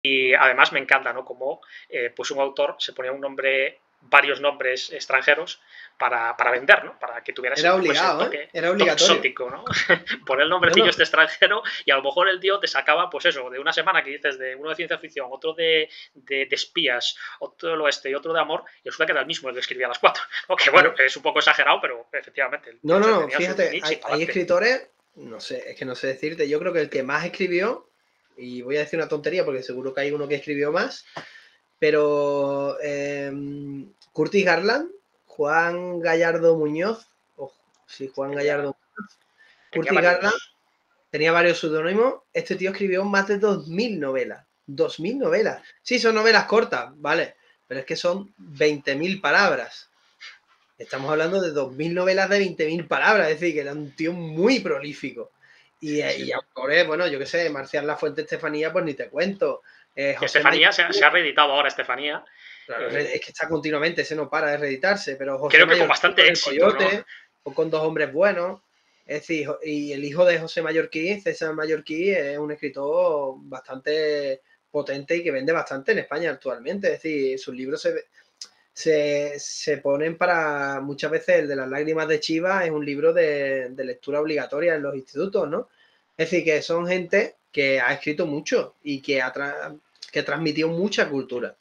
Y además me encanta, ¿no? Como pues un autor se ponía un nombre, varios nombres extranjeros para vender, ¿no? Para que tuviera Era pues, ese obligado, ¿eh? toque, Era toque obligatorio. exótico, ¿no? Poner el No, nombrecillo no. este extranjero y a lo mejor el tío te sacaba, pues eso, de una semana que dices de uno de ciencia ficción, otro de espías, otro del oeste y otro de amor, y resulta que era el mismo el que escribía las cuatro. ¿No? Que bueno, que es un poco exagerado, pero efectivamente, el No, tío no, se no, tenía su fíjate, nicho y para hay adelante. escritores, no sé, es que no sé decirte, yo creo que el que más escribió, y voy a decir una tontería porque seguro que hay uno que escribió más, pero Curtis Garland, Juan Gallardo Muñoz, o sí, Juan Tenía, Gallardo Muñoz, tenía Curtis Garland varios. tenía varios seudónimos, este tío escribió más de 2000 novelas, 2000 novelas, sí, son novelas cortas, vale, pero es que son 20.000 palabras. Estamos hablando de 2000 novelas de 20.000 palabras, es decir, que era un tío muy prolífico. Sí, Y sí. autores, bueno, yo qué sé, Marcial Lafuente Estefanía, pues ni te cuento. José Estefanía se Mallorquín, ha reeditado ahora, Estefanía. claro, es que está continuamente, ese no para de reeditarse, pero José Creo que con Mallorquín bastante con El éxito, ¿no? Coyote, o con Dos hombres buenos. Es decir, y el hijo de José Mallorquín, César Mallorquín, es un escritor bastante potente y que vende bastante en España actualmente. Es decir, sus libros se ponen para, muchas veces el de las lágrimas de Chiva es un libro de lectura obligatoria en los institutos, ¿no? Es decir, que son gente que ha escrito mucho y que que transmitió mucha cultura.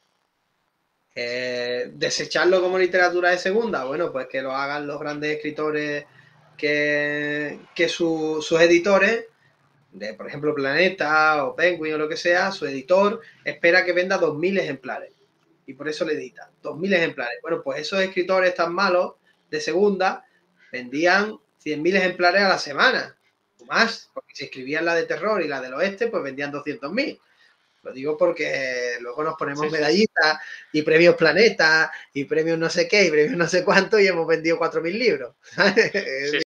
Desecharlo como literatura de segunda, bueno, pues que lo hagan los grandes escritores que sus editores, de por ejemplo Planeta o Penguin o lo que sea, su editor espera que venda 2000 ejemplares y por eso le edita 2000 ejemplares. Bueno, pues esos escritores tan malos de segunda vendían 100.000 ejemplares a la semana o más, porque si escribían la de terror y la del oeste, pues vendían 200.000. Lo digo porque luego nos ponemos Sí, sí. medallitas y premios Planeta y premios no sé qué y premios no sé cuánto y hemos vendido 4.000 libros. Sí,